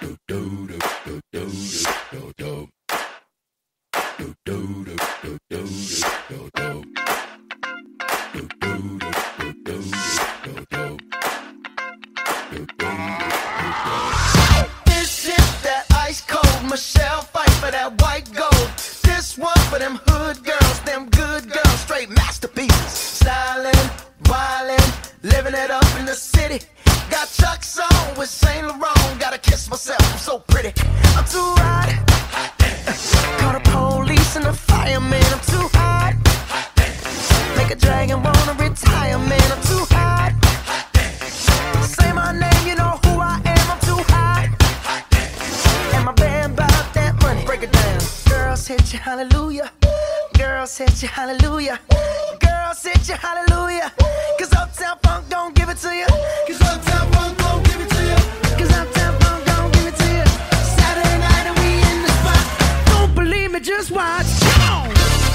This is that ice cold Michelle Pfeiffer, that white gold. This one for them hood girls, them good girls, straight masterpieces. Stylin, wilin, living it up in the city. Got Chuck's on with Saint Laurent. Gotta kiss myself, I'm so pretty. I'm too hot. Call the police and the fireman. I'm too hot. Make a dragon wanna retire, man. I'm too hot. Say my name, you know who I am. I'm too hot. And my band bout that money. Break it down. Girls hit you, hallelujah. Girls hit you, hallelujah. Girls hit you, hallelujah. Cause Uptown Funk don't give it to you. Cause Uptown Funk don't give it to you. Cause Uptown Funk don't give it to you. Saturday night and we in the spot. Don't believe me, just watch. Come on.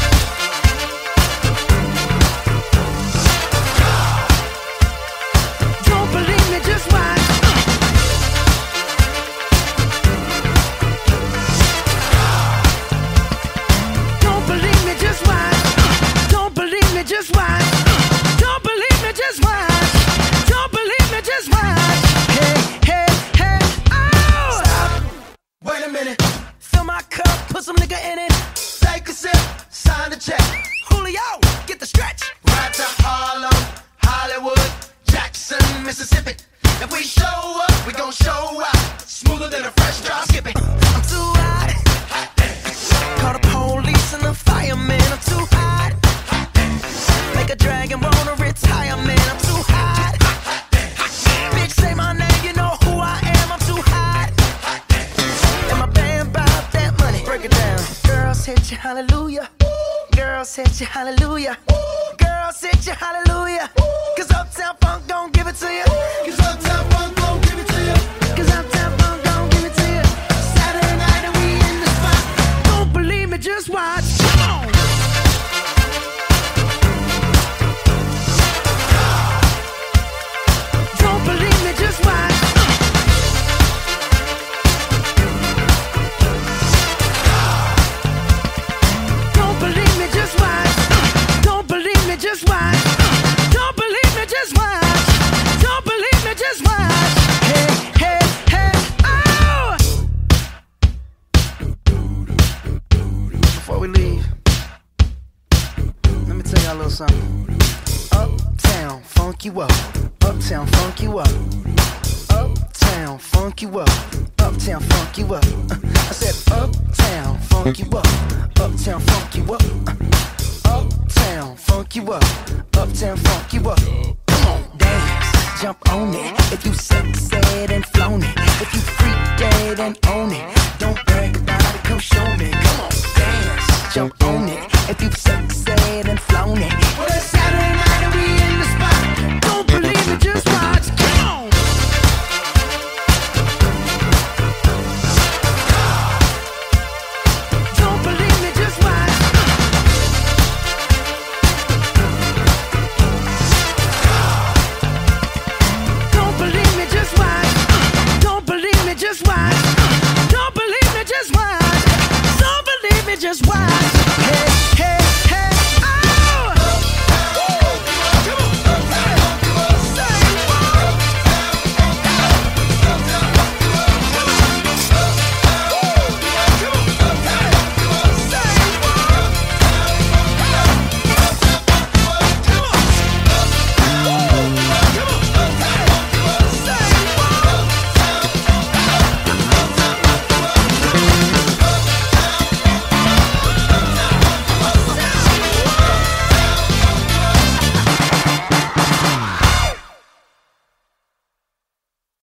Don't believe me, just watch. Don't believe me, just watch. Don't believe me, just watch. Don't believe me, just watch. Don't believe me, just watch. Hey, hey, hey, oh! Stop. Wait a minute. Fill my cup, put some nigga in it. Take a sip, sign the check. Julio, get the stretch. Right to Harlem, Hollywood, Jackson, Mississippi. If we show up, we gon' show out. Smoother than a fresh drop skipping. I'm too hot. Call the police and the fireman. I'm too hot. Make a dragon wanna retire, man. I'm too hot. Bitch, say my name, you know who I am. I'm too hot. And my band bout that money. Break it down. Girls hit you, hallelujah. Girls hit you, hallelujah. Girls hit you, hallelujah. Cause Uptown Funk don't give it to you. Cause Uptown Funk don't give it to you. Cause Uptown Funk don't give it to you. Saturday night and we in the spot. Don't believe me, just watch. Come on. Don't believe me, just watch. Don't believe me, just watch. Don't believe me, just watch. Don't believe me, just watch. Don't believe me, just watch. Hey, hey, hey, oh! Before we leave, let me tell y'all a little something. Uptown, funk you up. Uptown, funk you up. Uptown, funk you up. Uptown, funk you up. I said uptown, funk you up. Uptown, funk you up. Uptown, funk you up. Uptown, funk you up. Come on, dance, jump on it. If you suck, said and flown it. If you freak dead and own it.